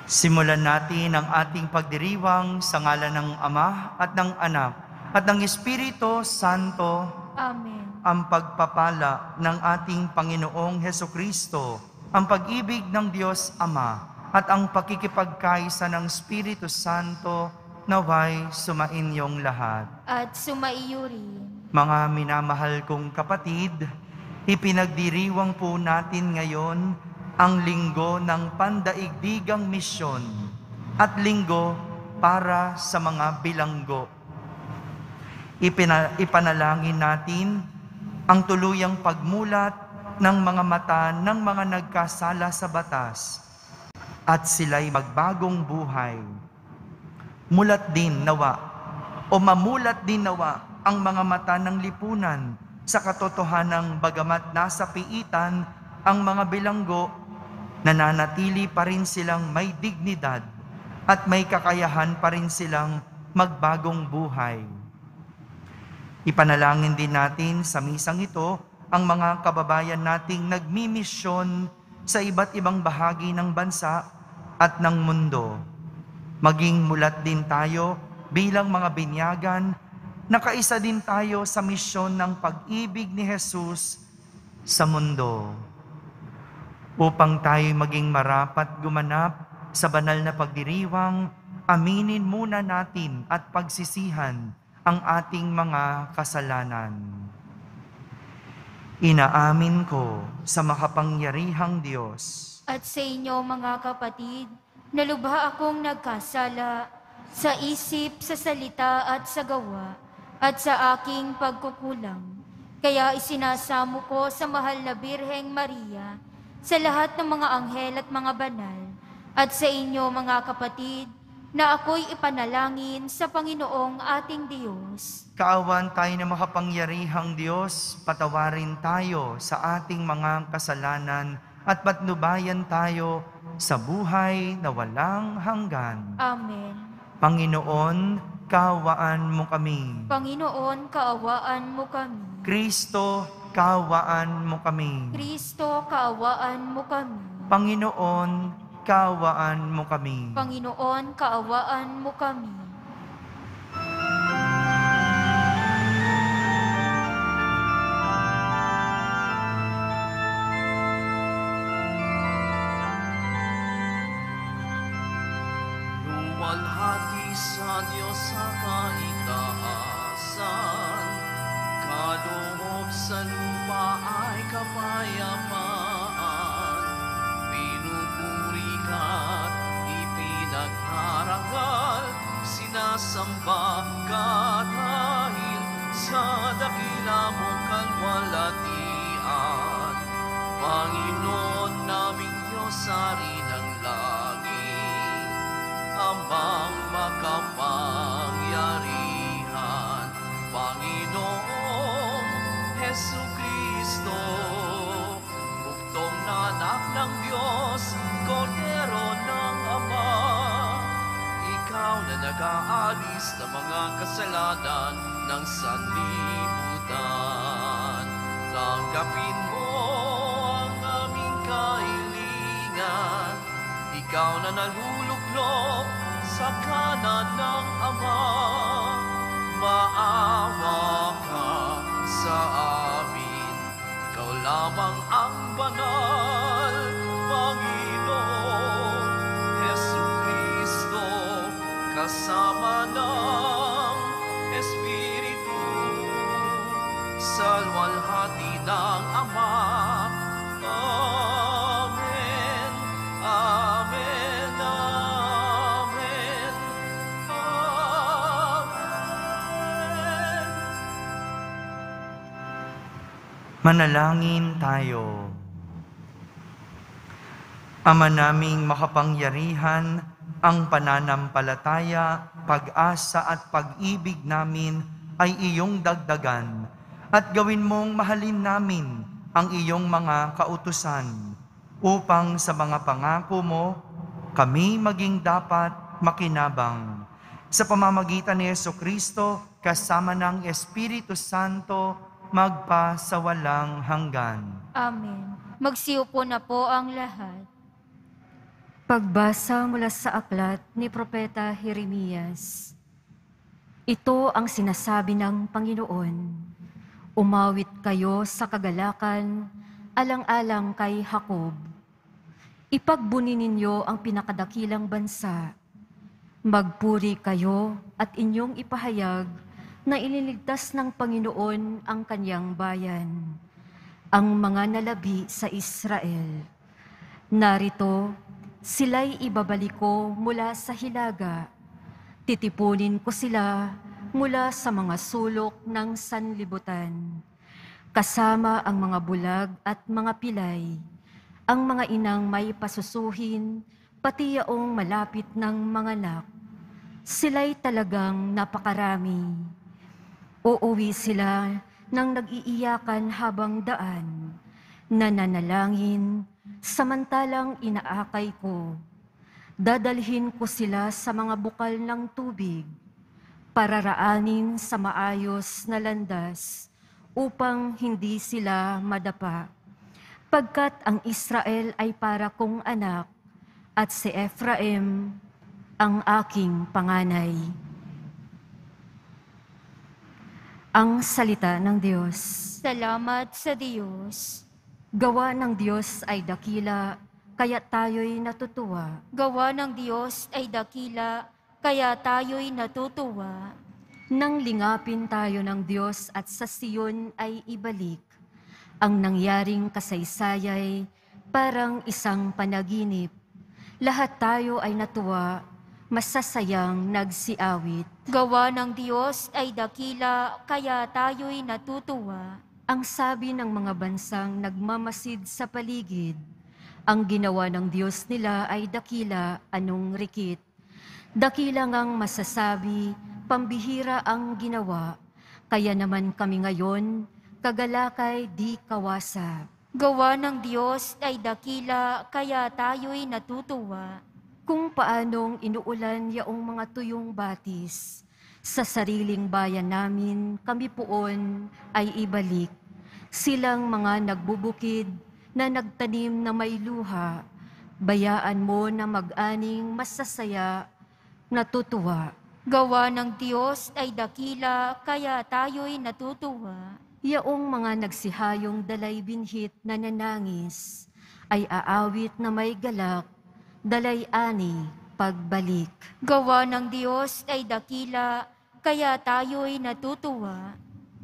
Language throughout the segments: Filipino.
Simulan natin ang ating pagdiriwang sa ngalan ng Ama at ng Anak at ng Espiritu Santo. Amen. Ang pagpapala ng ating Panginoong Hesukristo, ang pag-ibig ng Diyos Ama, at ang pakikipagkaisa ng Espiritu Santo naway sumainyong lahat. At sumaiyo rin. Mga minamahal kong kapatid, ipinagdiriwang po natin ngayon ang linggo ng pandaigdigang misyon at linggo para sa mga bilanggo. Ipanalangin natin ang tuluyang pagmulat ng mga mata ng mga nagkasala sa batas at sila'y magbagong buhay. Mulat din nawa o mamulat din nawa ang mga mata ng lipunan sa katotohanang bagamat nasa piitan ang mga bilanggo, nananatili pa rin silang may dignidad at may kakayahan pa rin silang magbagong buhay. Ipanalangin din natin sa misang ito ang mga kababayan nating nagmimisyon sa iba't ibang bahagi ng bansa at ng mundo. Maging mulat din tayo bilang mga binyagan, nakaisa din tayo sa misyon ng pag-ibig ni Jesus sa mundo. Upang tayo maging marapat gumanap sa banal na pagdiriwang, aminin muna natin at pagsisihan ang ating mga kasalanan. Inaamin ko sa makapangyarihang Diyos At sa inyo mga kapatid, na lubha akong nagkasala sa isip, sa salita at sa gawa, at sa aking pagkukulang. Kaya isinasamo ko sa mahal na Birheng Maria, sa lahat ng mga anghel at mga banal, at sa inyo mga kapatid, na ako'y ipanalangin sa Panginoong ating Diyos. Kaawan tayo na makapangyarihang Diyos, patawarin tayo sa ating mga kasalanan at patnubayan tayo sa buhay na walang hanggan. Amen. Panginoon, kaawaan mo kami. Panginoon, kaawaan mo kami. Kristo, kaawaan mo kami. Kristo, kaawaan mo kami. Panginoon, kaawaan mo kami. Panginoon, kaawaan mo kami. Luwalhati sa Diyos sa kaitaasan, kaloob sa lupa ay kapayapaan. Pinupuri ka't ipinag-arangal, sinasamba ka dahil sa dakila mong kalwalhatian. Panginoon naming Diyos, Hari ng langit, Amang makapangyarihan, Panginoong Hesukristo, buktong na anak ng Diyos, Kordero ng Ama. Ikaw na nag-aalis ng mga kasalanan ng sanlibutan. Tanggapin mo ang aming kahilingan. Ikaw na naluluklok sa kanan ng Ama. Maawa ka sa amin. Ikaw lamang ang banal, Panginoon Hesukristo, kasama ng Espiritu, sa luwalhati ng Ama. Amen. Amen. Amen. Amen. Manalangin tayo. Ama naming makapangyarihan, ang pananampalataya, pag-asa at pag-ibig namin ay iyong dagdagan at gawin mong mahalin namin ang iyong mga kautusan upang sa mga pangako mo kami maging dapat makinabang. Sa pamamagitan ni Jesucristo kasama ng Espiritu Santo magpa sa walang hanggan. Amen. Magsiupo na po ang lahat. Pagbasa mula sa aklat ni Propeta Jeremias. Ito ang sinasabi ng Panginoon. Umawit kayo sa kagalakan, alang-alang kay Jacob. Ipagbuni ninyo ang pinakadakilang bansa. Magpuri kayo at inyong ipahayag na ililigtas ng Panginoon ang kanyang bayan, ang mga nalabi sa Israel. Narito, sila'y ibabalik ko mula sa hilaga. Titipunin ko sila mula sa mga sulok ng sanlibutan. Kasama ang mga bulag at mga pilay, ang mga inang may pasusuhin, pati yaong malapit ng mga anak. Sila'y talagang napakarami. Uuwi sila nang nag-iiyakan habang daan, nananalangin, samantalang inaakay ko. Dadalhin ko sila sa mga bukal ng tubig, pararaanin sa maayos na landas, upang hindi sila madapa. Pagkat ang Israel ay para kong anak, at si Ephraim ang aking panganay. Ang salita ng Diyos. Salamat sa Diyos. Gawa ng Diyos ay dakila, kaya tayo'y natutuwa. Gawa ng Diyos ay dakila, kaya tayo'y natutuwa. Nang lingapin tayo ng Diyos at sa Siyon ay ibalik, ang nangyaring kasaysayay parang isang panaginip. Lahat tayo ay natuwa, masasayang nagsiawit. Gawa ng Diyos ay dakila, kaya tayo'y natutuwa. Ang sabi ng mga bansang nagmamasid sa paligid, ang ginawa ng Diyos nila ay dakila, anong rikit. Dakila ngang masasabi, pambihira ang ginawa, kaya naman kami ngayon, kagalakay di kawasa. Gawa ng Diyos ay dakila, kaya tayo'y natutuwa. Kung paanong inuulan yaong mga tuyong batis, sa sariling bayan namin kami poon ay ibalik. Silang mga nagbubukid na nagtanim na may luha, bayaan mo na mag-aning masasaya, natutuwa. Gawa ng Diyos ay dakila, kaya tayo'y natutuwa. Yaong mga nagsihayong dalay binhit na nanangis, ay aawit na may galak, dalay-ani pagbalik. Gawa ng Diyos ay dakila, kaya tayo'y natutuwa.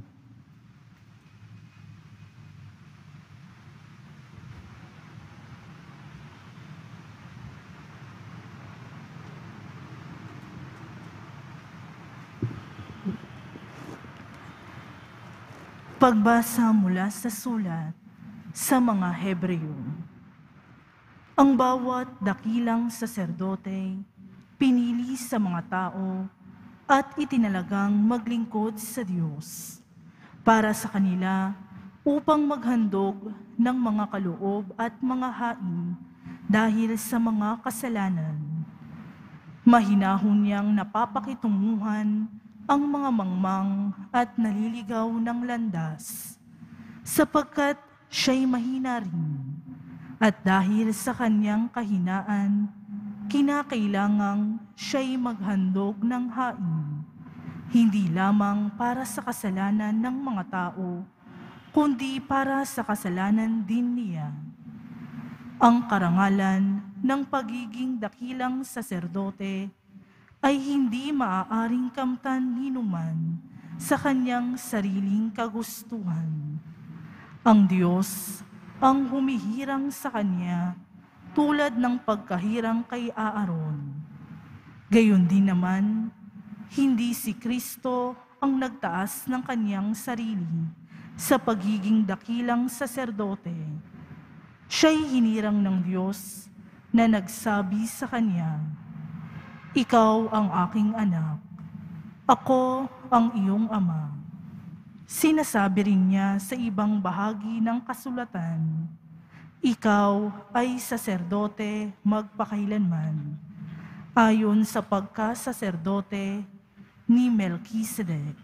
Pagbasa mula sa sulat sa mga Hebreo. Ang bawat dakilang saserdote, pinili sa mga tao at itinalagang maglingkod sa Diyos para sa kanila upang maghandog ng mga kaloob at mga hain dahil sa mga kasalanan. Mahinahon niyang napapakitunguhan ang mga mangmang at naliligaw ng landas, sapagkat siya'y mahina rin, at dahil sa kanyang kahinaan, kinakailangang siya'y maghandog ng hain, hindi lamang para sa kasalanan ng mga tao, kundi para sa kasalanan din niya. Ang karangalan ng pagiging dakilang saserdote ay hindi maaaring kamtan hinuman sa kanyang sariling kagustuhan. Ang Diyos ang humihirang sa kanya tulad ng pagkahirang kay Aaron. Gayon din naman, hindi si Kristo ang nagtaas ng kanyang sarili sa pagiging dakilang saserdote. Siya'y hinirang ng Diyos na nagsabi sa kanya, "Ikaw ang aking anak, ako ang iyong ama." Sinasabi rin niya sa ibang bahagi ng kasulatan, "Ikaw ay saserdote magpakailanman, ayon sa pagkasaserdote ni Melkisedek."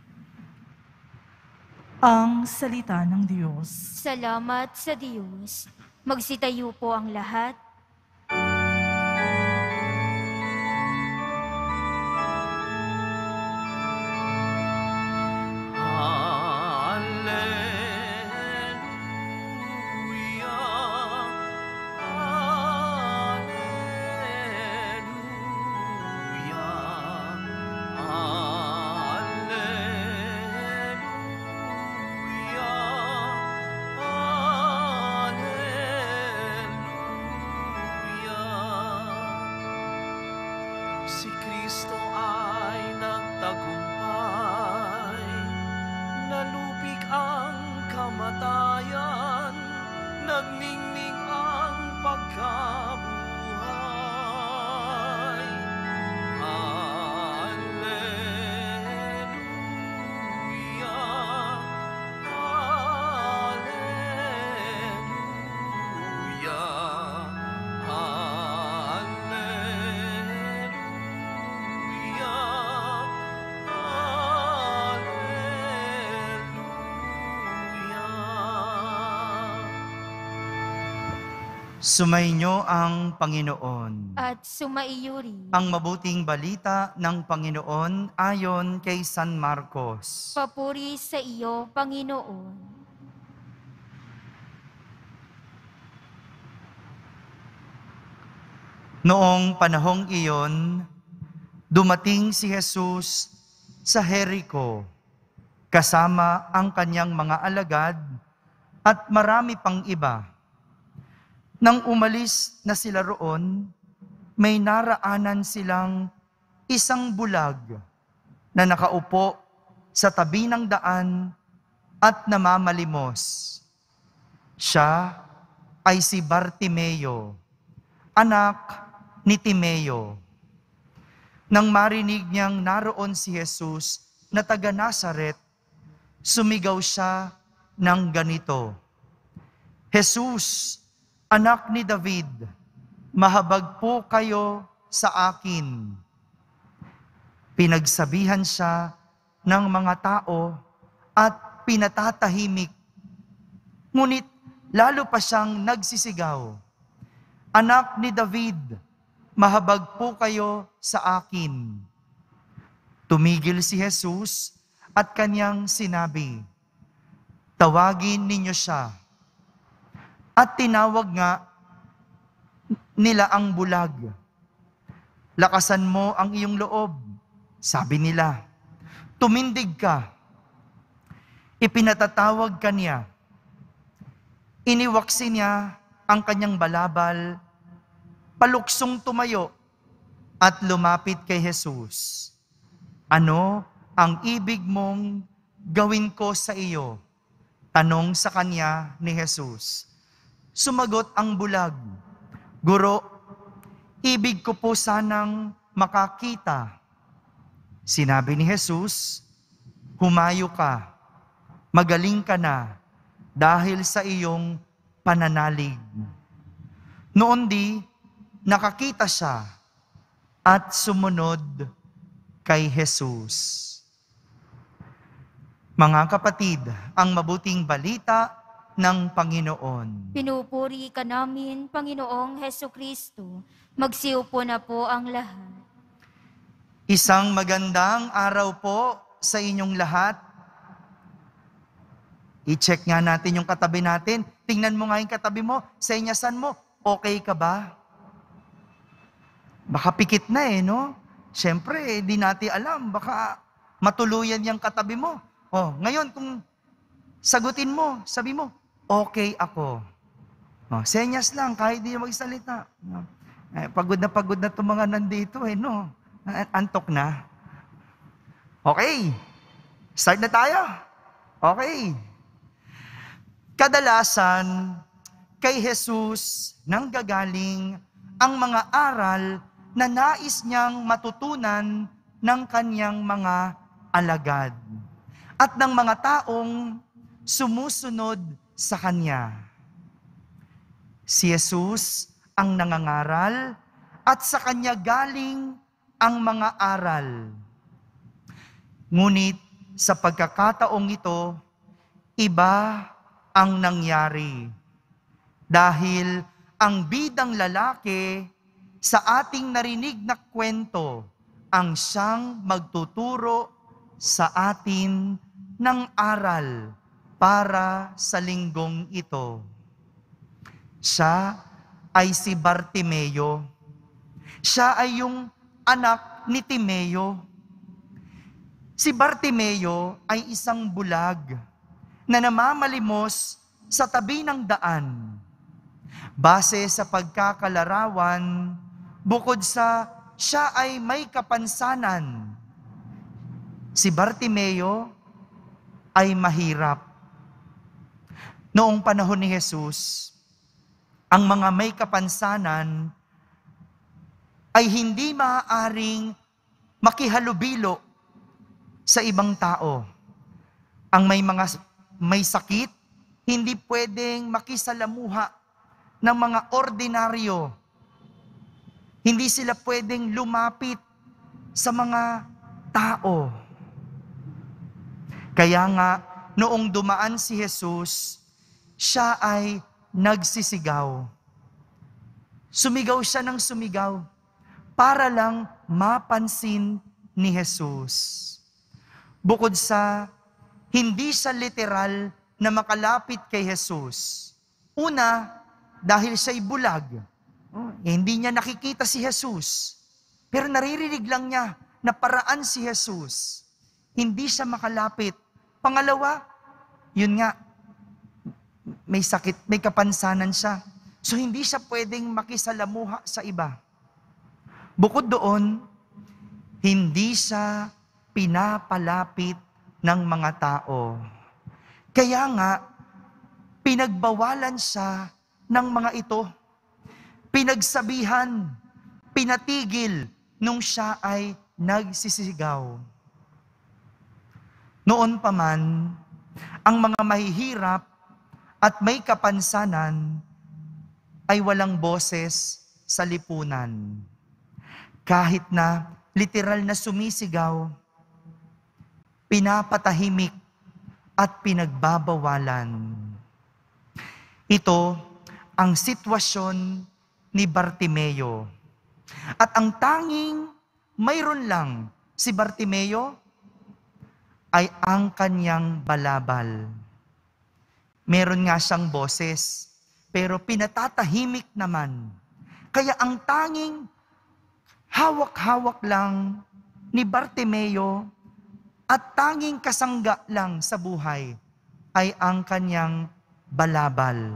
Ang salita ng Diyos. Salamat sa Diyos. Magsitayo po ang lahat. Si Kristo ay nagtagumpay, nalupig ang kamatayan, nagningning ang pagkabuhay. Alleluia, Alleluia, Alleluia, Alleluia. Sumainyo ang Panginoon. At sumaiyuri. Ang mabuting balita ng Panginoon ayon kay San Marcos. Papuri sa iyo, Panginoon. Noong panahong iyon, dumating si Jesus sa Jericho kasama ang kanyang mga alagad at marami pang iba. Nang umalis na sila roon, may naraanan silang isang bulag na nakaupo sa tabi ng daan at namamalimos. Siya ay si Bartimeo, anak ni Timeo. Nang marinig niyang naroon si Jesus na taga Nazaret, sumigaw siya ng ganito, Jesus, anak ni David, mahabag po kayo sa akin. Pinagsabihan siya ng mga tao at pinatatahimik. Ngunit lalo pa siyang nagsisigaw, anak ni David, mahabag po kayo sa akin. Tumigil si Jesus at kanyang sinabi, tawagin ninyo siya. At tinawag nga nila ang bulag. Lakasan mo ang iyong loob, sabi nila. Tumindig ka. Ipinatatawag ka niya. Iniwaksi niya ang kanyang balabal, paluksong tumayo at lumapit kay Jesus. Ano ang ibig mong gawin ko sa iyo? Tanong sa kanya ni Jesus. Sumagot ang bulag, Guro, ibig ko po sanang makakita. Sinabi ni Jesus, humayo ka, magaling ka na dahil sa iyong pananalig. Noon di, nakakita siya at sumunod kay Jesus. Mga kapatid, ang mabuting balita ng Panginoon. Pinupuri ka namin, Panginoong Hesukristo. Magsiupo na po ang lahat. Isang magandang araw po sa inyong lahat. I-check nga natin yung katabi natin. Tingnan mo nga yung katabi mo. Senyasan mo. Okay ka ba? Baka pikit na no? Siyempre, di natin alam. Baka matuluyan yung katabi mo. Ngayon, kung sagutin mo, sabi mo, okay ako. Senyas lang, kahit di magsalita. Pagod na itong mga nandito, no? Antok na. Okay. Start na tayo. Okay. Kadalasan, kay Jesus nanggagaling ang mga aral na nais niyang matutunan ng kanyang mga alagad at ng mga taong sumusunod sa Kanya. Si Jesus ang nangangaral at sa Kanya galing ang mga aral. Ngunit sa pagkakataong ito, iba ang nangyari. Dahil ang bidang lalaki sa ating narinig na kwento ang siyang magtuturo sa atin ng aral para sa linggong ito. Siya ay si Bartimeo. Siya ay yung anak ni Timeo. Si Bartimeo ay isang bulag na namamalimos sa tabi ng daan. Base sa pagkakalarawan, bukod sa siya ay may kapansanan. Si Bartimeo ay mahirap. Noong panahon ni Jesus, ang mga may kapansanan ay hindi maaaring makihalubilo sa ibang tao. Ang may sakit, hindi pwedeng makisalamuha ng mga ordinaryo. Hindi sila pwedeng lumapit sa mga tao. Kaya nga, noong dumaan si Jesus, siya ay nagsisigaw. Sumigaw siya ng sumigaw para lang mapansin ni Jesus. Bukod sa hindi siya literal na makalapit kay Jesus. Una, dahil siya'y bulag. Hindi niya nakikita si Jesus. Pero naririnig lang niya na paraan si Jesus. Hindi siya makalapit. Pangalawa, yun nga, may sakit, may kapansanan siya. So hindi siya pwedeng makisalamuha sa iba. Bukod doon, hindi siya pinapalapit ng mga tao. Kaya nga, pinagbawalan siya ng mga ito. Pinagsabihan, pinatigil nung siya ay nagsisigaw. Noon pa man, ang mga mahihirap at may kapansanan ay walang boses sa lipunan. Kahit na literal na sumisigaw, pinapatahimik at pinagbabawalan. Ito ang sitwasyon ni Bartimeo. At ang tanging mayroon lang si Bartimeo ay ang kanyang balabal. Meron nga siyang boses, pero pinatatahimik naman. Kaya ang tanging hawak-hawak lang ni Bartimeo at tanging kasangga lang sa buhay ay ang kanyang balabal.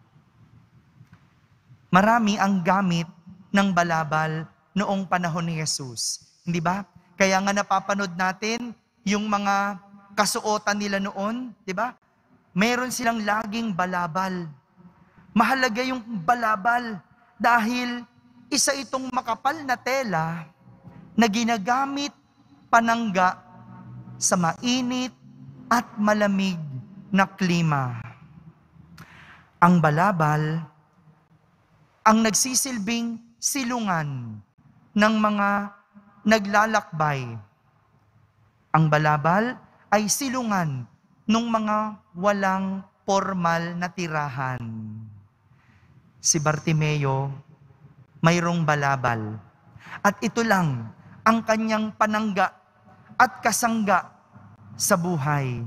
Marami ang gamit ng balabal noong panahon ni Jesus. Hindi ba? Kaya nga napapanood natin yung mga kasuotan nila noon, di ba? Meron silang laging balabal. Mahalaga yung balabal dahil isa itong makapal na tela na ginagamit panangga sa mainit at malamig na klima. Ang balabal ang nagsisilbing silungan ng mga naglalakbay. Ang balabal ay silungan ng mga walang formal na tirahan. Si Bartimeo, mayroong balabal. At ito lang ang kanyang panangga at kasangga sa buhay.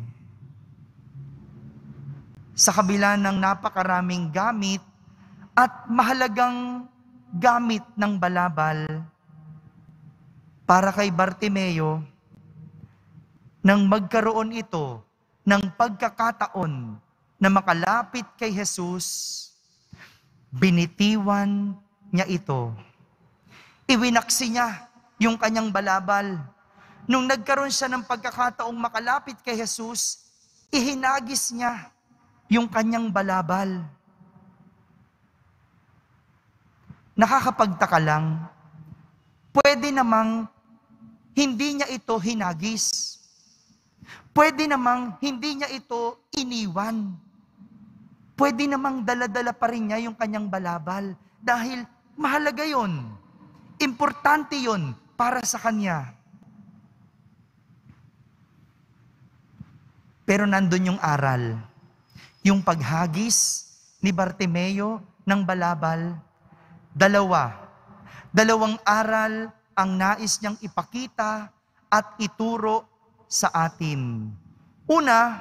Sa kabila ng napakaraming gamit at mahalagang gamit ng balabal, para kay Bartimeo, nang magkaroon ito ng pagkakataon na makalapit kay Jesus, binitiwan niya ito. Iwinaksi niya yung kanyang balabal. Nung nagkaroon siya ng pagkakataong makalapit kay Jesus, ihinagis niya yung kanyang balabal. Nakakapagtaka lang, pwede namang hindi niya ito hinagis. Pwede namang hindi niya ito iniwan. Pwede namang dala-dala pa rin niya yung kanyang balabal. Dahil mahalaga yun. Importante yun para sa kanya. Pero nandun yung aral. Yung paghagis ni Bartimeo ng balabal, dalawang aral ang nais niyang ipakita at ituro sa atin. Una,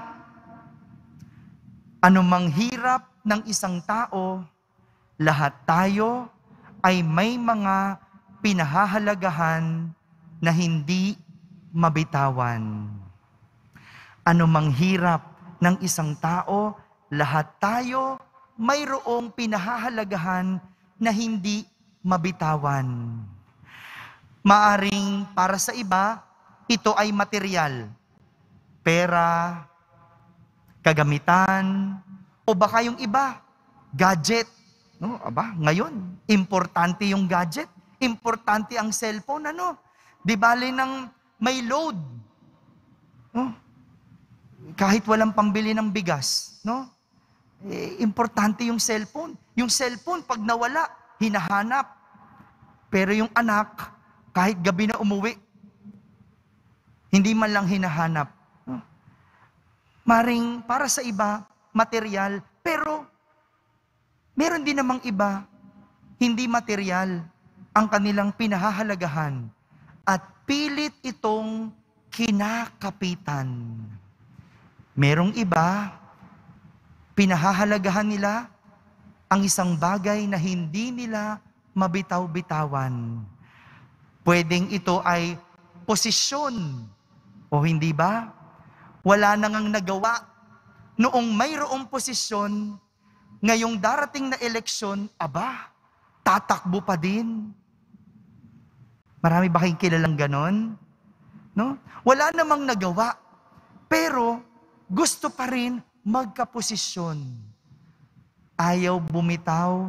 anumang hirap ng isang tao, lahat tayo ay may mga pinahahalagahan na hindi mabitawan. Anumang hirap ng isang tao, lahat tayo mayroong pinahahalagahan na hindi mabitawan. Maaring para sa iba, ito ay material. Pera, kagamitan, o baka yung iba, gadget. No, aba, ngayon, importante yung gadget. Importante ang cellphone, ano? Di bale ng may load. No? Kahit walang pambili ng bigas, no? Importante yung cellphone. Yung cellphone, pag nawala, hinahanap. Pero yung anak, kahit gabi na umuwi, hindi man lang hinahanap. No? Maring para sa iba, material, pero meron din namang iba, hindi material ang kanilang pinahahalagahan at pilit itong kinakapitan. Merong iba, pinahahalagahan nila ang isang bagay na hindi nila mabitaw-bitawan. Pwedeng ito ay posisyon, o hindi ba? Wala na ngang nagawa noong mayroong posisyon, ngayong darating na eleksyon, aba, tatakbo pa din. Marami ba kayong kilalang ganon? No? Wala namang nagawa, pero gusto pa rin magkaposisyon. Ayaw bumitaw.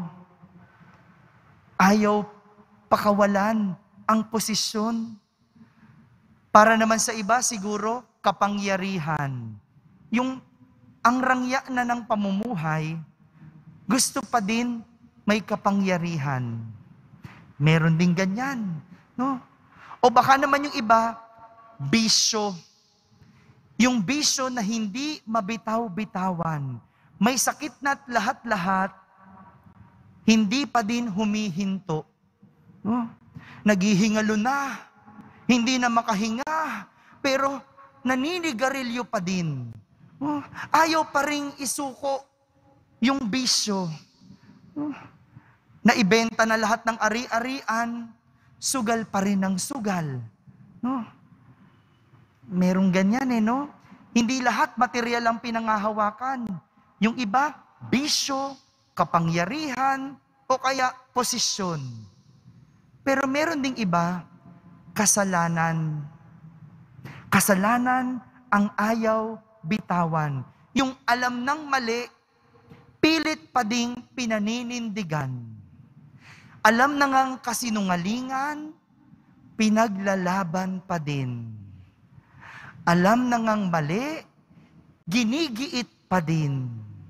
Ayaw pakawalan ang posisyon. Para naman sa iba, siguro, kapangyarihan. Ang rangya na ng pamumuhay, gusto pa din may kapangyarihan. Meron din ganyan. No? O baka naman yung iba, bisyo. Yung bisyo na hindi mabitaw-bitawan. May sakit na't lahat-lahat, hindi pa din humihinto. No? Naghihingalo na, hindi na makahinga, pero naninigarilyo pa din. No? Ayaw pa rin isuko yung bisyo. No? Naibenta na lahat ng ari-arian, sugal pa rin ang sugal. No? Merong ganyan no? Hindi lahat material ang pinangahawakan. Yung iba, bisyo, kapangyarihan, o kaya posisyon. Pero meron ding iba, kasalanan. Kasalanan ang ayaw bitawan. Yung alam ng mali, pilit pa ding pinaninindigan. Alam na ngang kasinungalingan, pinaglalaban pa din. Alam na ngang mali, ginigiit pa din.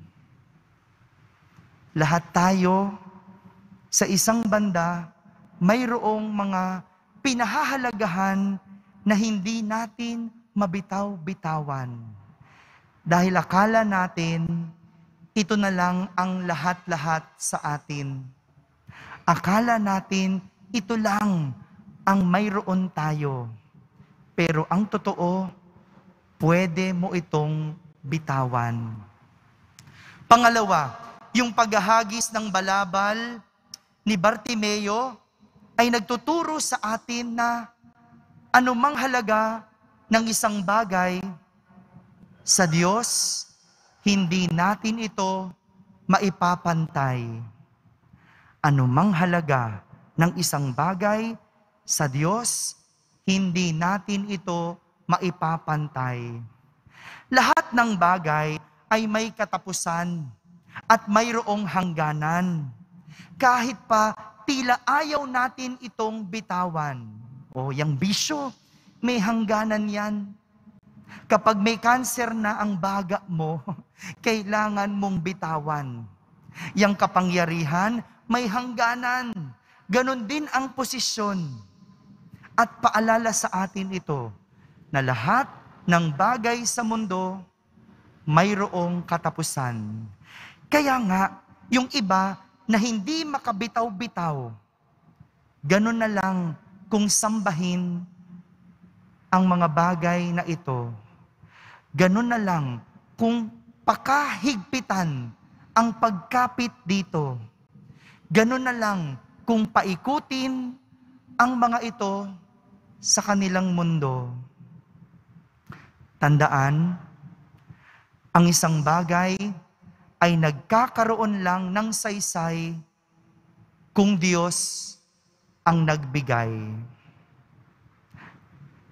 Lahat tayo, sa isang banda, mayroong mga pinahahalagahan na hindi natin mabitaw-bitawan. Dahil akala natin, ito na lang ang lahat-lahat sa atin. Akala natin, ito lang ang mayroon tayo. Pero ang totoo, pwede mo itong bitawan. Pangalawa, yung paghahagis ng balabal ni Bartimeo ay nagtuturo sa atin na anumang halaga ng isang bagay sa Diyos, hindi natin ito maipapantay. Anumang halaga ng isang bagay sa Diyos, hindi natin ito maipapantay. Lahat ng bagay ay may katapusan at mayroong hangganan. Kahit pa tila ayaw natin itong bitawan. O yung bisyo, may hangganan yan. Kapag may kanser na ang baga mo, kailangan mong bitawan. Yang kapangyarihan, may hangganan. Ganon din ang posisyon. At paalala sa atin ito, na lahat ng bagay sa mundo, mayroong katapusan. Kaya nga, yung iba na hindi makabitaw-bitaw, ganon na lang kung sambahin ang mga bagay na ito. Ganon na lang kung pakahigpitan ang pagkapit dito. Ganon na lang kung paikutin ang mga ito sa kanilang mundo. Tandaan, ang isang bagay ay nagkakaroon lang ng saysay kung Diyos ang nagbigay.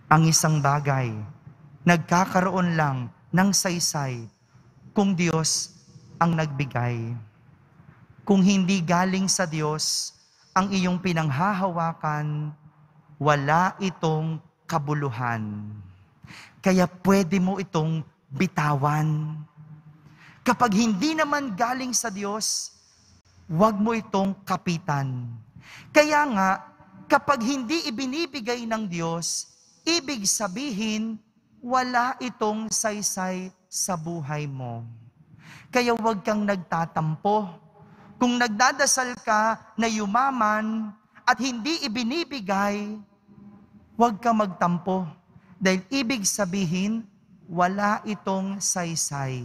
Ang isang bagay, nagkakaroon lang ng saysay kung Diyos ang nagbigay. Kung hindi galing sa Diyos ang iyong pinanghahawakan, wala itong kabuluhan. Kaya pwede mo itong bitawan. Kapag hindi naman galing sa Diyos, huwag mo itong kapitan. Kaya nga, kapag hindi ibinibigay ng Diyos, ibig sabihin, wala itong saysay sa buhay mo. Kaya huwag kang nagtatampo. Kung nagdadasal ka na yumaman at hindi ibinibigay, huwag kang magtampo. Dahil ibig sabihin, wala itong saysay.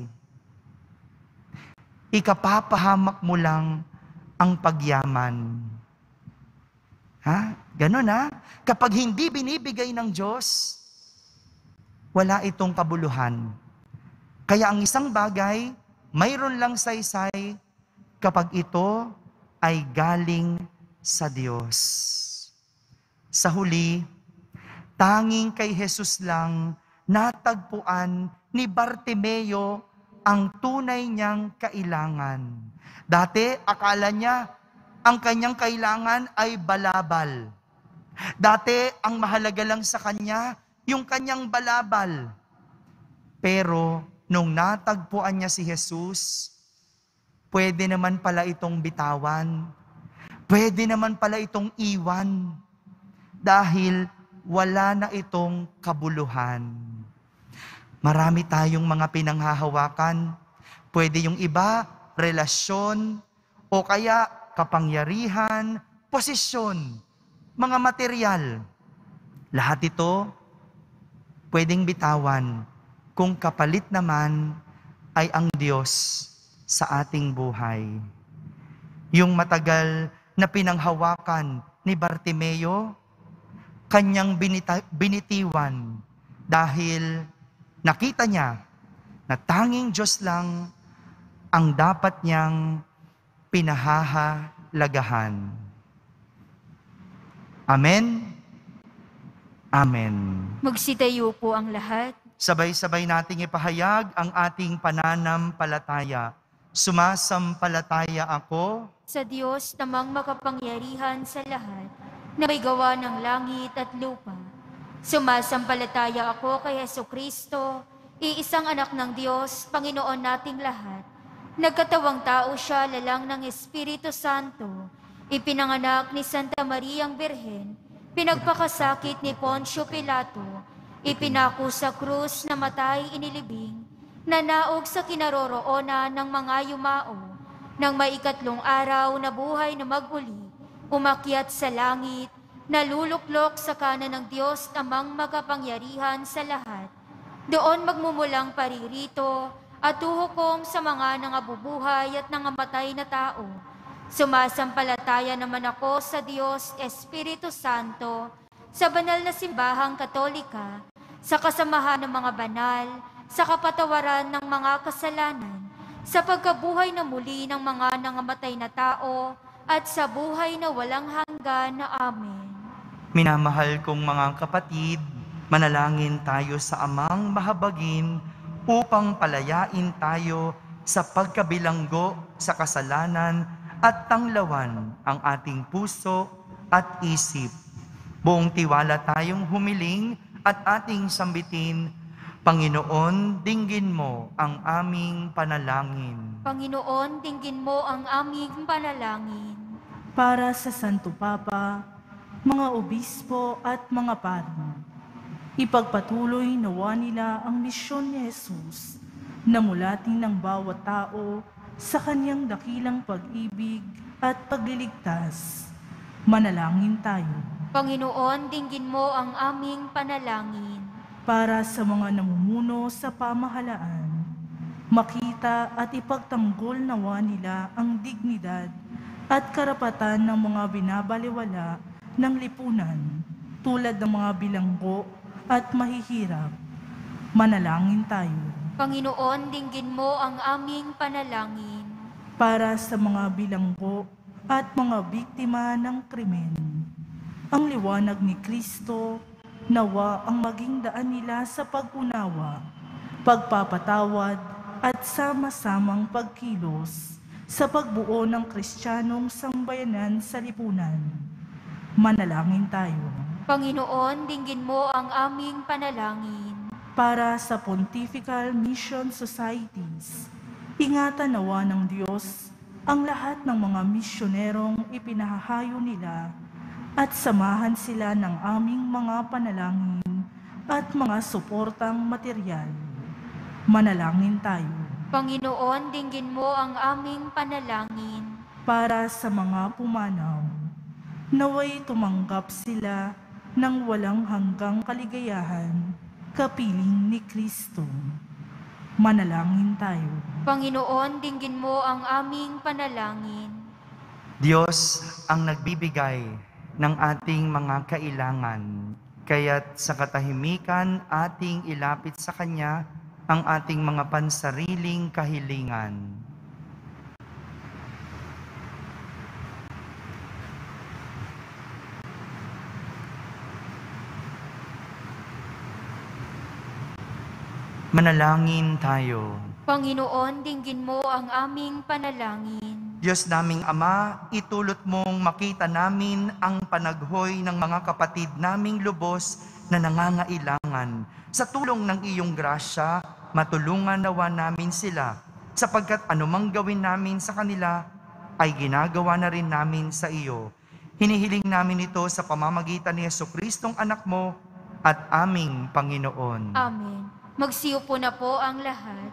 Ikapapahamak mo lang ang pagyaman. Ha? Ganun ha? Kapag hindi binibigay ng Diyos, wala itong kabuluhan. Kaya ang isang bagay, mayroon lang saysay kapag ito ay galing sa Diyos. Sa huli, tanging kay Jesus lang natagpuan ni Bartimeo ang tunay niyang kailangan. Dati, akala niya, ang kanyang kailangan ay balabal. Dati, ang mahalaga lang sa kanya, yung kanyang balabal. Pero, nung natagpuan niya si Jesus, pwede naman pala itong bitawan. Pwede naman pala itong iwan. Dahil, wala na itong kabuluhan. Marami tayong mga pinanghahawakan. Pwede yung iba, relasyon, o kaya kapangyarihan, posisyon, mga material. Lahat ito, pwedeng bitawan kung kapalit naman ay ang Diyos sa ating buhay. Yung matagal na pinanghawakan ni Bartimeo, kanyang binitiwan dahil nakita niya na tanging Diyos lang ang dapat niyang pinahahalagahan. Amen? Amen. Magsitayo po ang lahat. Sabay-sabay nating ipahayag ang ating pananampalataya. Sumasampalataya ako Sa Diyos namang makapangyarihan sa lahat, na may gawa ng langit at lupa. Sumasampalataya ako kay Hesukristo, iisang anak ng Diyos, Panginoon nating lahat. Nagkatawang tao siya lalang ng Espiritu Santo, ipinanganak ni Santa Mariang Birhen, pinagpakasakit ni Poncio Pilato, ipinako sa krus na matay inilibing, nanaog sa kinaroroonan ng mga yumao, nang maikatlong araw na buhay na maguli, umakyat sa langit, naluluklok sa kanan ng Diyos namang makapangyarihan sa lahat. Doon magmumulang paririto at tuhukom sa mga nangabubuhay at nangamatay na tao. Sumasampalataya naman ako sa Diyos Espiritu Santo, sa banal na simbahang Katolika, sa kasamahan ng mga banal, sa kapatawaran ng mga kasalanan, sa pagkabuhay na muli ng mga nangamatay na tao, at sa buhay na walang hanggan na Amen. Minamahal kong mga kapatid, manalangin tayo sa Amang Mahabagin upang palayain tayo sa pagkabilanggo sa kasalanan at tanglawan ang ating puso at isip. Buong tiwala tayong humiling at ating sambitin, Panginoon, dinggin mo ang aming panalangin. Panginoon, dinggin mo ang aming panalangin. Para sa Santo Papa, mga obispo at mga pari, ipagpatuloy nawa nila ang misyon ni Jesus na mulatin ng bawat tao sa kanyang dakilang pag-ibig at pagliligtas. Manalangin tayo. Panginoon, dinggin mo ang aming panalangin. Para sa mga namumuno sa pamahalaan, makita at ipagtanggol nawa nila ang dignidad at karapatan ng mga binabaliwala ng lipunan tulad ng mga bilanggo at mahihirap. Manalangin tayo. Panginoon, dinggin mo ang aming panalangin. Para sa mga bilanggo at mga biktima ng krimen, ang liwanag ni Kristo nawa ang maging daan nila sa pag-unawa, pagpapatawad at sama-samang pagkilos sa pagbuo ng Kristiyanong sambayanan sa lipunan. Manalangin tayo. Panginoon, dinggin mo ang aming panalangin. Para sa Pontifical Mission Societies, ingatan nawa ng Diyos ang lahat ng mga misyonerong ipinahahayo nila at samahan sila ng aming mga panalangin at mga suportang material. Manalangin tayo. Panginoon, dinggin mo ang aming panalangin. Para sa mga pumanaw, naway tumanggap sila ng walang hanggang kaligayahan, kapiling ni Kristo. Manalangin tayo. Panginoon, dinggin mo ang aming panalangin. Diyos ang nagbibigay ng ating mga kailangan, kaya't sa katahimikan ating ilapit sa Kanya ang ating mga pansariling kahilingan. Manalangin tayo. Panginoon, dinggin mo ang aming panalangin. Diyos naming Ama, itulot mong makita namin ang panaghoy ng mga kapatid naming lubos na nangangailangan. Sa tulong ng iyong grasya, matulungan nawa namin sila, sapagkat anumang gawin namin sa kanila, ay ginagawa na rin namin sa iyo. Hinihiling namin ito sa pamamagitan ni Jesucristong anak mo at aming Panginoon. Amen. Magsiupo na po ang lahat.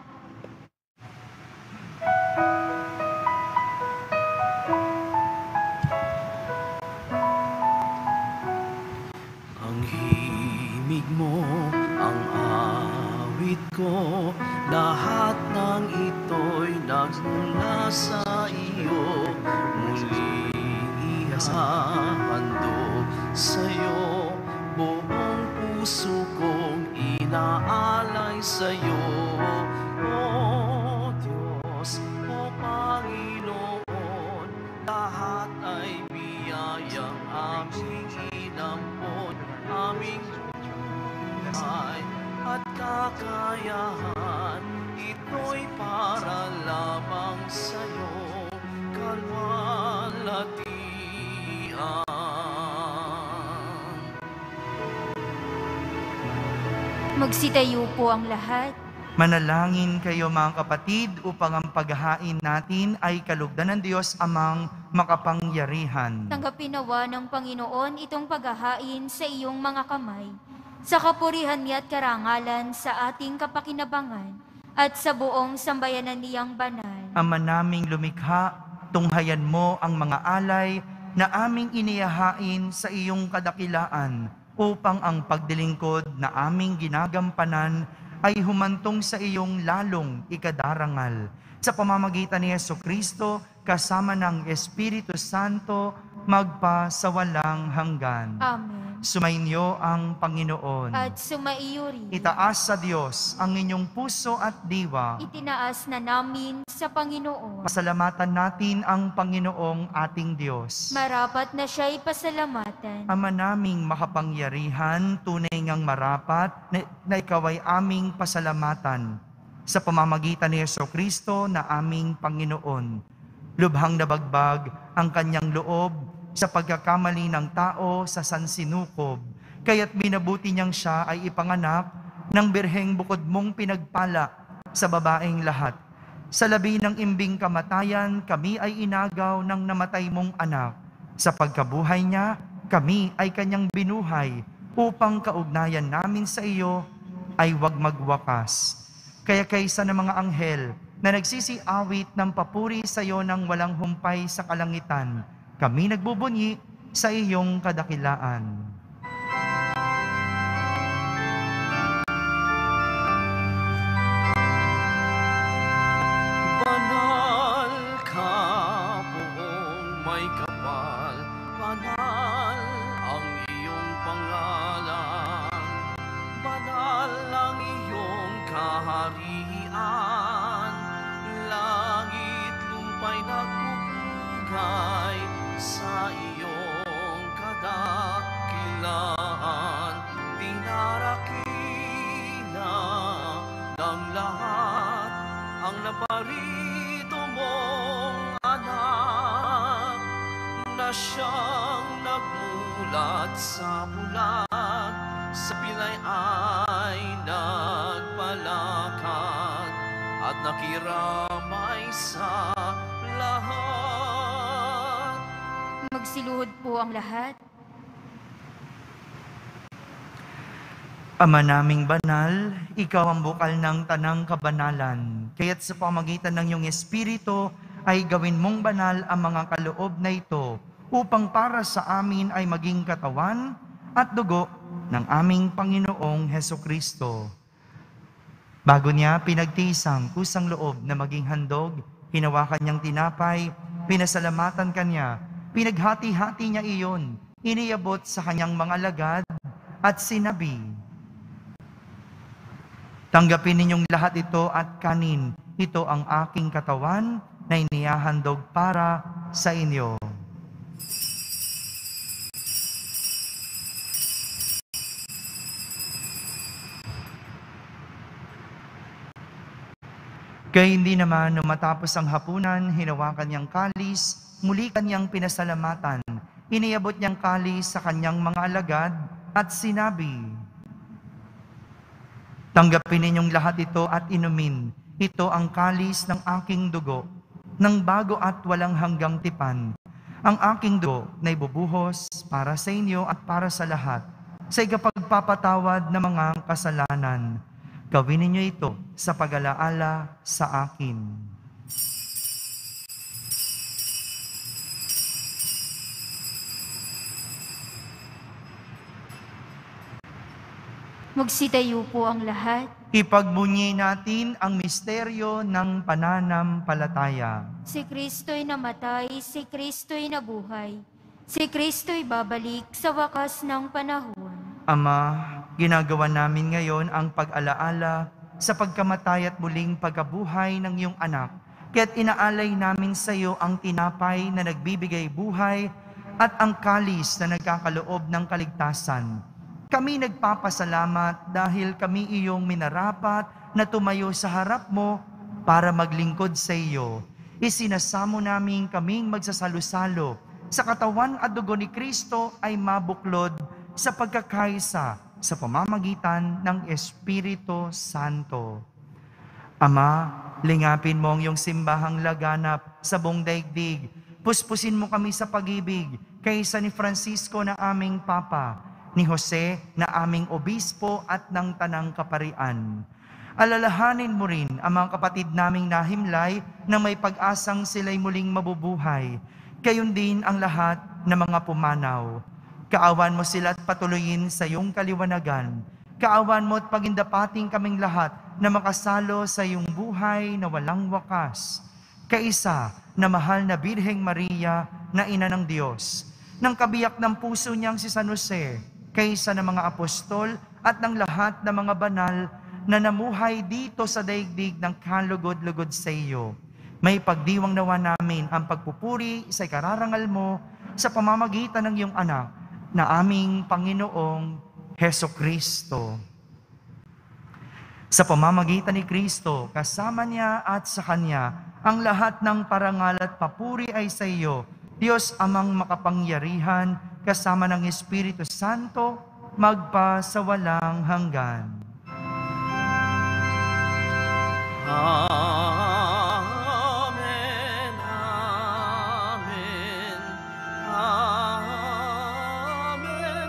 Ang himig mo, ang awit ko, lahat ng ito'y nagmula sa iyo. Muling ihahandog sa'yo, buong puso kong inaalay sa'yo. O Diyos, o Panginoon, lahat ay biyayang aming inampon, aming buhay at kakayahan. Ito'y para lamang sa'yo, kalwalhatian. Magsitayo po ang lahat. Manalangin kayo mga kapatid upang ang paghahain natin ay kalugdan ng Diyos amang makapangyarihan. Tanggapin nawa ng Panginoon itong paghahain sa iyong mga kamay, sa kapurihan niya at karangalan sa ating kapakinabangan at sa buong sambayanan niyang banal. Ama naming lumikha, tunghayan mo ang mga alay na aming inihahain sa iyong kadakilaan upang ang pagdilingkod na aming ginagampanan ay humantong sa iyong lalong ikadarangal. Sa pamamagitan ni Jesucristo, kasama ng Espiritu Santo, magpa sa walang hanggan. Amen. Sumainyo ang Panginoon. At sumaiyo rin. Itaas sa Diyos ang inyong puso at diwa. Itinaas na namin sa Panginoon. Pasalamatan natin ang Panginoong ating Diyos. Marapat na siya'y pasalamatan. Ama naming makapangyarihan, tunay ngang marapat na ikaw ay aming pasalamatan sa pamamagitan ni Jesucristo na aming Panginoon. Lubhang nabagbag ang kanyang loob sa pagkakamali ng tao sa sansinukob, kaya't minabuti niyang siya ay ipanganak ng birheng bukod mong pinagpala sa babaeng lahat. Sa labi ng imbing kamatayan, kami ay inagaw ng namatay mong anak. Sa pagkabuhay niya, kami ay kanyang binuhay upang kaugnayan namin sa iyo ay wag magwakas. Kaya kaysa ng mga anghel na nagsisiawit ng papuri sa iyo ng walang humpay sa kalangitan, kami nagbubunyi sa iyong kadakilaan. Banal ka, buong may kapal, banal ang iyong pangalan, banal ang iyong kaharian, langit lupa'y nagpupugay sa iyong kadakilaan. ng lahat ang naparito mong anak na siyang nagmulat sa bulan, sa pilay ay nagpalakad at nakiramay sa lahat. Magsiluhod po ang lahat. Ama naming banal, ikaw ang bukal ng tanang kabanalan. Kaya't sa pamagitan ng iyong Espiritu ay gawin mong banal ang mga kaloob na ito upang para sa amin ay maging katawan at dugo ng aming Panginoong Hesukristo. Bago niya pinagtisang kusang loob na maging handog, hinawakan niyang tinapay, pinasalamatan kanya, pinaghati-hati niya iyon, iniabot sa kanyang mga alagad at sinabi, "Tanggapin ninyong lahat ito at kanin. Ito ang aking katawan na inihahandog para sa inyo." Kaya hindi naman nung matapos ang hapunan, hinawakan niyang kalis, muli kanyang pinasalamatan, iniabot niyang kalis sa kanyang mga alagad at sinabi, "Tanggapin ninyong lahat ito at inumin. Ito ang kalis ng aking dugo, ng bago at walang hanggang tipan. Ang aking dugo na ibubuhos para sa inyo at para sa lahat, sa ikapagpapatawad ng mga kasalanan. Gawin ninyo ito sa pag-alaala sa akin." Magsitayo po ang lahat. Ipagbunyi natin ang misteryo ng pananampalataya. Si Kristo'y namatay, si Kristo'y nabuhay. Si Kristo'y babalik sa wakas ng panahon. Ama, ginagawa namin ngayon ang pag-alaala sa pagkamatay at muling pagkabuhay ng iyong anak. Kaya't inaalay namin sa iyo ang tinapay na nagbibigay buhay at ang kalis na nagkakaloob ng kaligtasan. Kami nagpapasalamat dahil kami iyong minarapat na tumayo sa harap mo para maglingkod sa iyo. Isinasamo namin kaming magsasalo-salo sa katawan at dugo ni Kristo ay mabuklod sa pagkakaisa sa pamamagitan ng Espiritu Santo. Ama, lingapin mo ang iyong simbahang laganap sa buong daigdig. Puspusin mo kami sa pag-ibig kaysa ni Francisco na aming Papa, ni Jose na aming obispo at ng tanang kaparian. Alalahanin mo rin ang mga kapatid naming nahimlay na may pag-asang sila'y muling mabubuhay. Gayon din ang lahat ng mga pumanaw. Kaawan mo sila at patuloyin sa iyong kaliwanagan. Kaawan mo at pagindapating kaming lahat na makasalo sa iyong buhay na walang wakas. Kaisa na mahal na Birheng Maria na Ina ng Diyos, ng kabiyak ng puso niyang si San Jose, kaysa ng mga apostol at ng lahat ng mga banal na namuhay dito sa daigdig ng kalugod-lugod sa iyo. May pagdiwang nawa namin ang pagpupuri sa ikararangal mo sa pamamagitan ng iyong anak na aming Panginoong Hesukristo. Sa pamamagitan ni Kristo, kasama niya at sa Kanya, ang lahat ng parangal at papuri ay sa iyo, Diyos Amang makapangyarihan, kasama ng Espiritu Santo, magpa sa walang hanggan. Amen, amen, amen,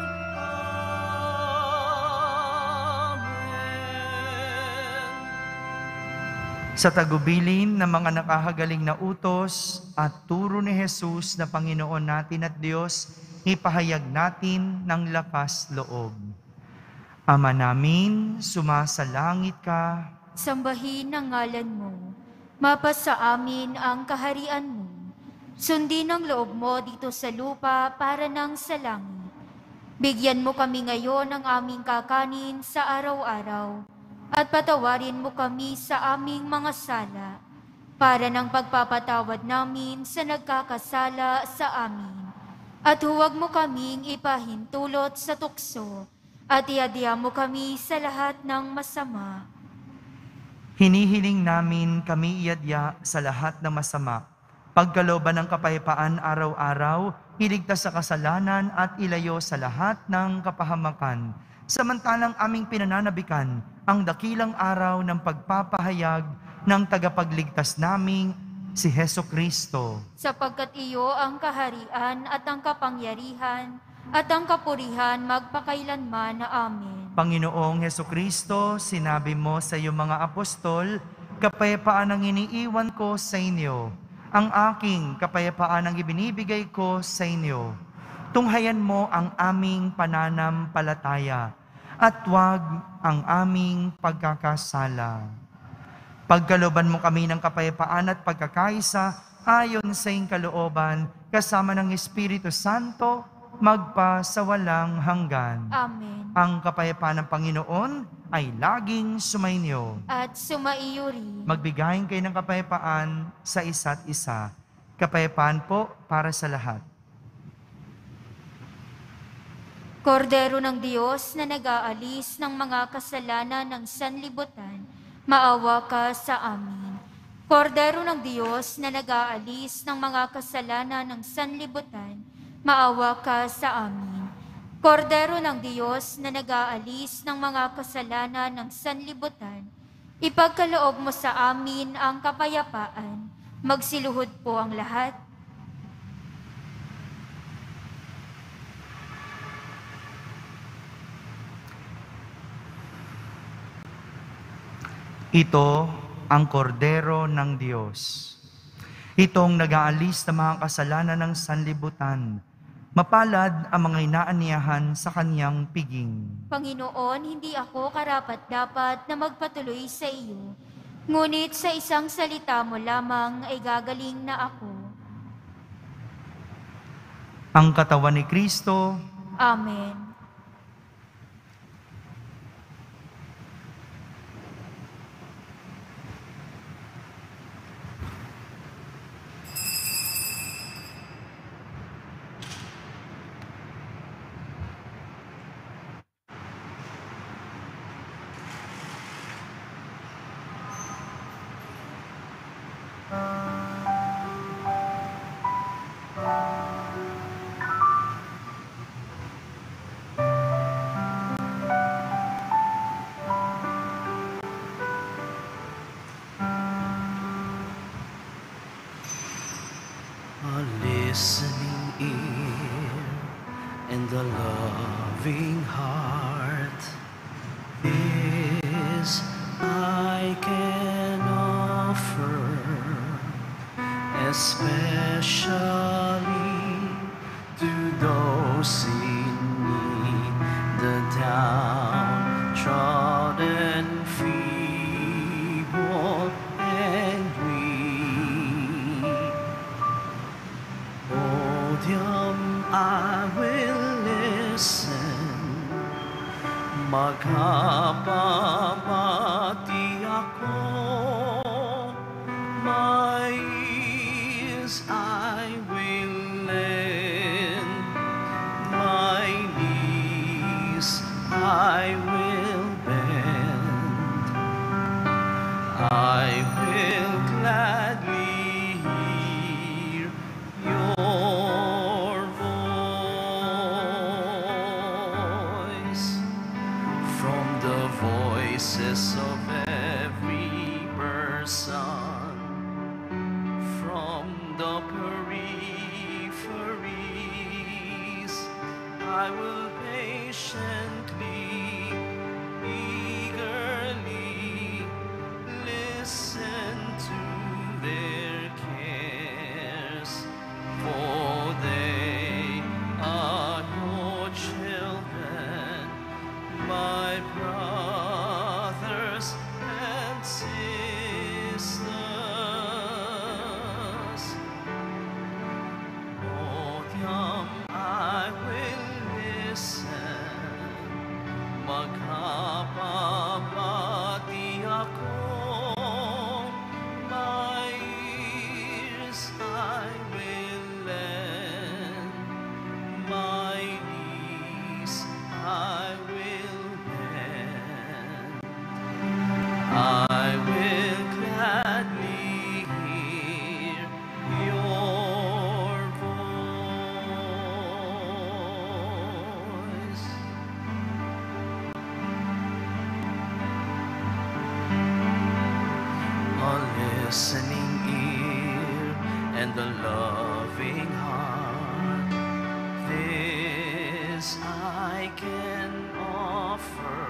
amen. Sa tagubilin ng mga nakahagaling na utos at turo ni Jesus na Panginoon natin at Diyos, ipahayag natin ng lakas loob. Ama namin, sumasalangit ka. Sambahin ang ngalan mo. Mapasa amin ang kaharian mo. Sundin ang loob mo dito sa lupa para nang sa langit. Bigyan mo kami ngayon ng aming kakanin sa araw-araw at patawarin mo kami sa aming mga sala para ng pagpapatawad namin sa nagkakasala sa amin. At huwag mo kaming ipahintulot sa tukso at iadya mo kami sa lahat ng masama. Hinihiling namin kami iadya sa lahat ng masama, pagkalooban ng kapayapaan araw-araw, iligtas sa kasalanan at ilayo sa lahat ng kapahamakan. Samantalang aming pinananabikan ang dakilang araw ng pagpapahayag ng tagapagligtas naming si Heso Kristo. Sapagkat iyo ang kaharian at ang kapangyarihan at ang kapurihan magpakailanman. Amen. Panginoong Heso Kristo, sinabi mo sa iyong mga apostol, kapayapaan ang iniiwan ko sa inyo. Ang aking kapayapaan ang ibinibigay ko sa inyo. Tunghayan mo ang aming pananampalataya at huwag ang aming pagkakasala. Pagkalooban mo kami ng kapayapaan at pagkakaisa ayon sa iyong kalooban, kasama ng Espiritu Santo, magpa sa walang hanggan. Amen. Ang kapayapaan ng Panginoon ay laging sumainyo. At sumaiyo rin. Magbigayin kayo ng kapayapaan sa isa't isa. Kapayapaan po para sa lahat. Kordero ng Diyos na nag-aalis ng mga kasalanan ng sanlibutan, maawa ka sa amin. Kordero ng Diyos na nag-aalis ng mga kasalanan ng sanlibutan, maawa ka sa amin. Kordero ng Diyos na nag-aalis ng mga kasalanan ng sanlibutan, ipagkaloob mo sa amin ang kapayapaan. Magsiluhod po ang lahat. Ito ang kordero ng Diyos. Itong nag-aalis ng mga kasalanan ng sanlibutan. Mapalad ang mga inaaniyahan sa kanyang piging. Panginoon, hindi ako karapat-dapat na magpatuloy sa iyo. Ngunit sa isang salita mo lamang ay gagaling na ako. Ang katawan ni Kristo. Amen. A listening ear and a loving heart. This I can offer, especially to those in need, the downtrodden, feeble, and weak. Odium, I will listen, maghababati ako. My ears I will lend, my knees I will bend. I will gladly hear your voice from the voices of every person, from the peripheries. I will patiently, eagerly listen to their cares, for they are your children, my brothers and sisters. Odium, I will listen, maghababati ako. My ears I will lend, my knees I will bend. I will listening ear and the loving heart. This I can offer,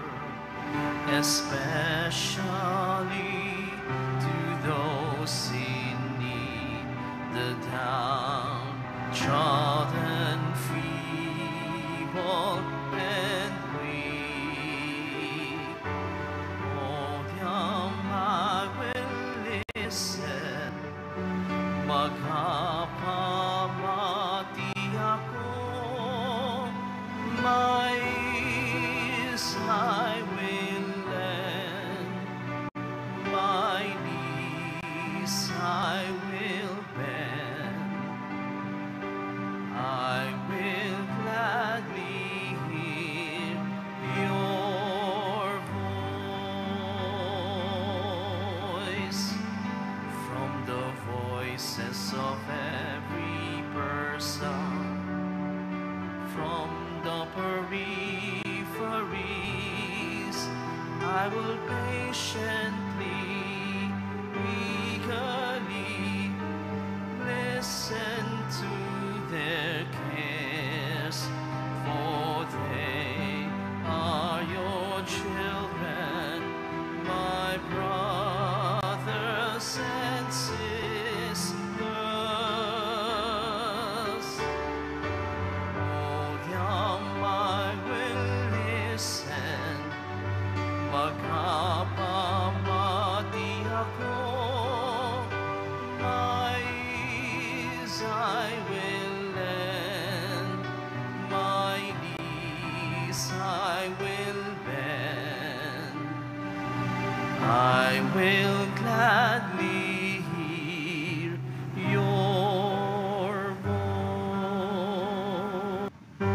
especially to those in need, the downtrodden, feeble, and weak. Oh, Yam, I will listen, maghapamati ako, my ears I will lend, my knees I will bend, I will gladly hear your voice from the voices of every person, from the peripheries. I will patiently, eagerly listen to their cares, for they are your children, my brothers and sisters. Oh, Yam, I will listen, maghapamati ako, my ears I will lend, my knees I will bend, I will gladly hear your voice.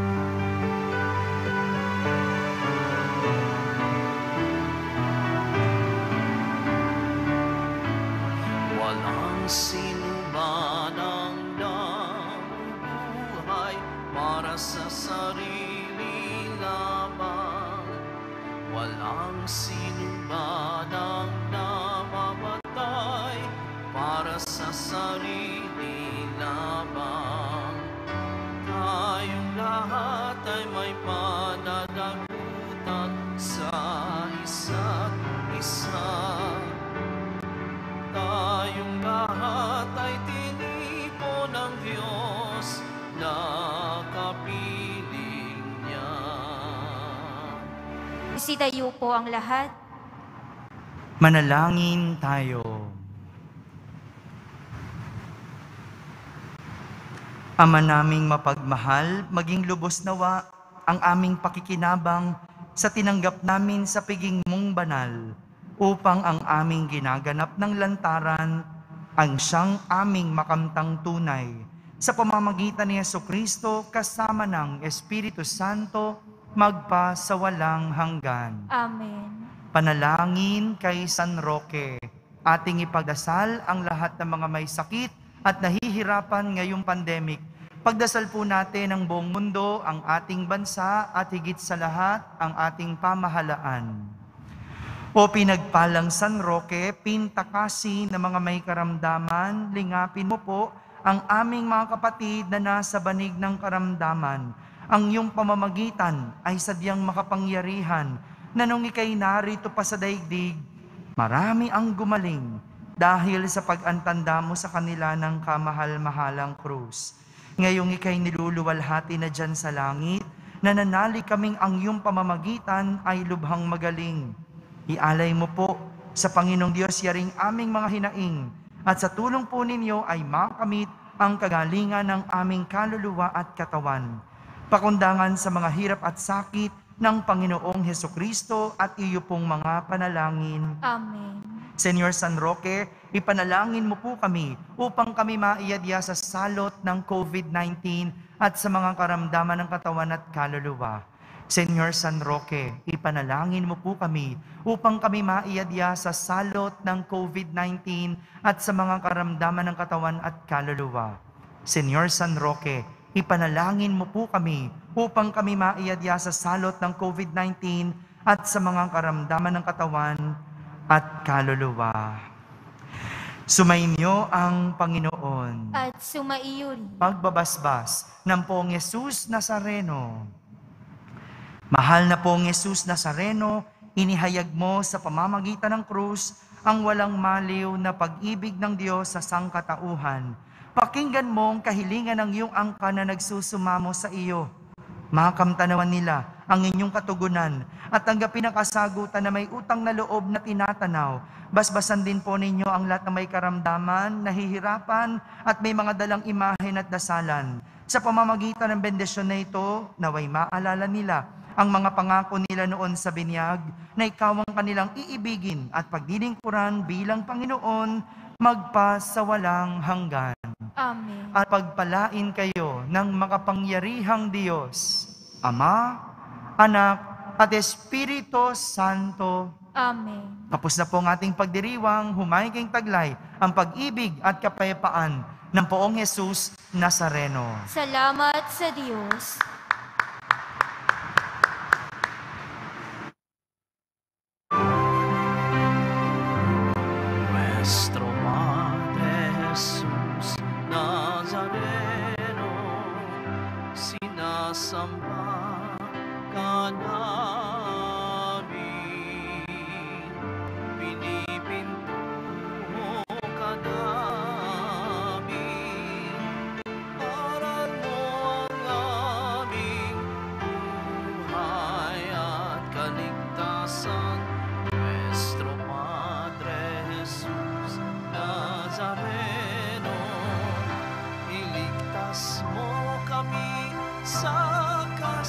Walang sinuman ang nabubuhay para sa sarili lamang. Walang sinuman ang namamatay para sa sarili lamang. Tayong lahat ay may pananagutan sa isa't isa. Tayong lahat ay tinipon ng Diyos na kapiling niya. Isitayo po ang lahat. Manalangin tayo. Ama naming mapagmahal, maging lubos nawa ang aming pakikinabang sa tinanggap namin sa piging mong banal, upang ang aming ginaganap ng lantaran ang siyang aming makamtang tunay. Sa pamamagitan ni Jesucristo kasama ng Espiritu Santo, magpa sa walang hanggan. Amen. Panalangin kay San Roque. Ating ipagdasal ang lahat ng mga may sakit at nahihirapan ngayong pandemic. Pagdasal po natin ang buong mundo, ang ating bansa at higit sa lahat ang ating pamahalaan. O pinagpalang San Roque, pintakasi ng mga may karamdaman, lingapin mo po ang aming mga kapatid na nasa banig ng karamdaman. Ang iyong pamamagitan ay sadyang makapangyarihan na nung ikay narito pa sa daigdig, marami ang gumaling dahil sa pag-antanda mo sa kanila ng kamahal-mahalang krus. Ngayong ikay niluluwalhati na dyan sa langit, nananalig kaming ang iyong pamamagitan ay lubhang magaling. Ialay mo po sa Panginoong Diyos yaring aming mga hinaing, at sa tulong po ninyo ay makamit ang kagalingan ng aming kaluluwa at katawan. Pakundangan sa mga hirap at sakit ng Panginoong Hesukristo at iyo pong mga panalangin. Amen. Senyor San Roque, ipanalangin mo po kami upang kami maiyadya sa salot ng COVID-19 at sa mga karamdaman ng katawan at kaluluwa. Senyor San Roque, ipanalangin mo po kami upang kami maiyadya sa salot ng COVID-19 at sa mga karamdaman ng katawan at kaluluwa. Senyor San Roque, ipanalangin mo po kami upang kami maiyadya sa salot ng COVID-19 at sa mga karamdaman ng katawan at kaluluwa. Sumainyo ang Panginoon. At sumaiyo rin. Pagbabasbas ng Poong Yesus Nazareno. Mahal na Poong Yesus Nazareno, inihayag mo sa pamamagitan ng krus ang walang maliw na pag-ibig ng Diyos sa sangkatauhan. Pakinggan mo ang kahilingan ng iyong angka na nagsusumamo sa iyo. Makamtanawan nila ang inyong katugunan at tanggapin ang kasagutan na may utang na loob na tinatanaw. Basbasan din po ninyo ang lahat na may karamdaman, nahihirapan at may mga dalang imahen at dasalan. Sa pamamagitan ng bendisyon na ito, naway maalala nila ang mga pangako nila noon sa binyag na ikaw ang kanilang iibigin at pagdilingkuran bilang Panginoon magpasawalang hanggan. Amen. At pagpalain kayo ng makapangyarihang Diyos, Ama, Anak, at Espiritu Santo. Amen. Tapos na po ang ating pagdiriwang, humayin kayong taglay ang pag-ibig at kapayapaan ng Poong Yesus Nazareno. Salamat sa Diyos. Nuestro Madre Jesús Nazareno, sinasamba ka namin, pinipinto ka namin, aral mo ang aming buhay at kaligtasan. Nuestro Padre Jesús Nazareno, iligtas mo kami sa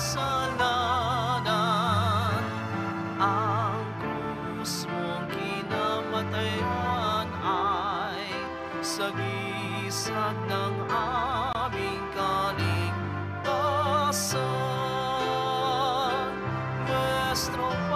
kasalanan. Ang krus mong kinamatayan ay sagisag ng aming kaligtasan. Nuestro